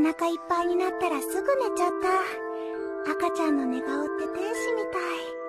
腹いっぱいになったらすぐ寝ちゃった。赤ちゃんの寝顔って天使みたい。